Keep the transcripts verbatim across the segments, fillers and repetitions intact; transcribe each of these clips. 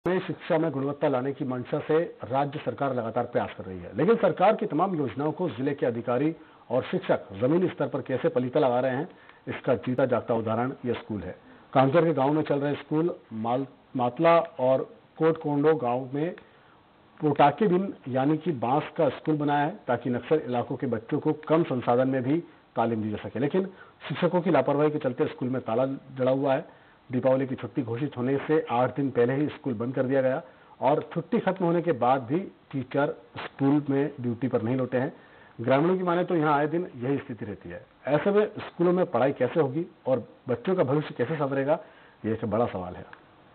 में शिक्षा में गुणवत्ता लाने की मंशा से राज्य सरकार लगातार प्रयास कर रही है, लेकिन सरकार की तमाम योजनाओं को जिले के अधिकारी और शिक्षक जमीनी स्तर पर कैसे पलीता लगा रहे हैं, इसका जीता जागता उदाहरण यह स्कूल है। कांकेर के गांव में चल रहे स्कूल माल, मातला और कोटकोंडो गांव में पोटाके बिन यानी कि बांस का स्कूल बनाया है, ताकि नक्सल इलाकों के बच्चों को कम संसाधन में भी तालीम दी जा सके। लेकिन शिक्षकों की लापरवाही के चलते स्कूल में ताला जड़ा हुआ है। दीपावली की छुट्टी घोषित होने से आठ दिन पहले ही स्कूल बंद कर दिया गया और छुट्टी खत्म होने के बाद भी टीचर स्कूल में ड्यूटी पर नहीं लौटे हैं। ग्रामीणों की माने तो यहाँ आए दिन यही स्थिति रहती है। ऐसे में स्कूलों में पढ़ाई कैसे होगी और बच्चों का भविष्य कैसे संवरेगा, ये एक बड़ा सवाल है।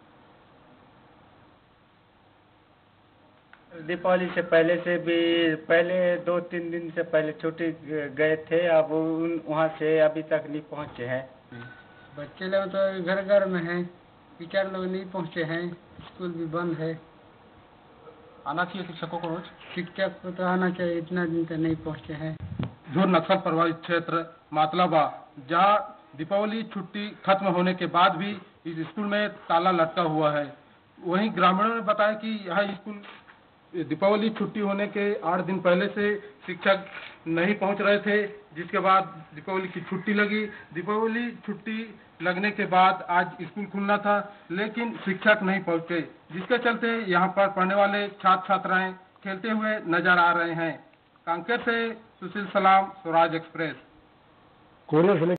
दीपावली से पहले से भी पहले दो तीन दिन से पहले छुट्टी गए थे, अब वहाँ से अभी तक नहीं पहुँचे हैं। बच्चे लोग तो घर घर में हैं, टीचर लोग नहीं पहुँचे हैं, स्कूल भी बंद है। आना चाहिए शिक्षकों को रोज, शिक्षक को तो आना चाहिए, इतना दिन तक नहीं पहुँचे हैं। जो नक्सल प्रभावित क्षेत्र मातलाबा, जहाँ दीपावली छुट्टी खत्म होने के बाद भी इस स्कूल में ताला लटका हुआ है। वहीं ग्रामीणों ने बताया कि यह स्कूल दीपावली छुट्टी होने के आठ दिन पहले से शिक्षक नहीं पहुंच रहे थे, जिसके बाद दीपावली की छुट्टी लगी। दीपावली छुट्टी लगने के बाद आज स्कूल खुलना था, लेकिन शिक्षक नहीं पहुंचे, जिसके चलते यहां पर पढ़ने वाले छात्र छात्राएं खेलते हुए नजर आ रहे हैं। कांकेर से सुशील सलाम, स्वराज एक्सप्रेस। कोरिया जिले